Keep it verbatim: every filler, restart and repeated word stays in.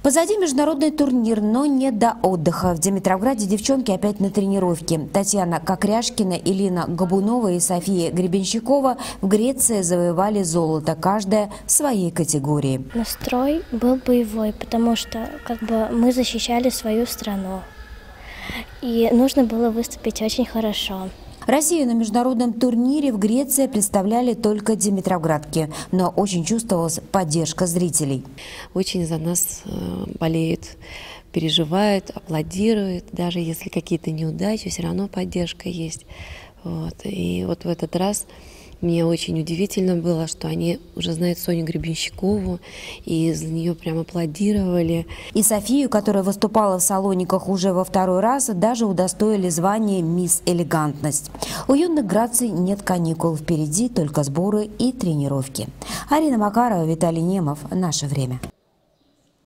Позади международный турнир, но не до отдыха. В Димитровграде девчонки опять на тренировке. Татьяна Кокряшкина, Илина Габунова и София Гребенщикова в Греции завоевали золото, каждая в своей категории. Настрой был боевой, потому что как бы мы защищали свою страну. И нужно было выступить очень хорошо. Россию на международном турнире в Греции представляли только димитровградки, но очень чувствовалась поддержка зрителей. Очень за нас болеют, переживают, аплодируют, даже если какие-то неудачи, все равно поддержка есть. Вот. И вот в этот раз мне очень удивительно было, что они уже знают Соню Гребенщикову, и за нее прям аплодировали. И Софию, которая выступала в Салониках уже во второй раз, даже удостоили звания «Мисс Элегантность». У юных Граций нет каникул, впереди только сборы и тренировки. Арина Макарова, Виталий Немов. Наше время.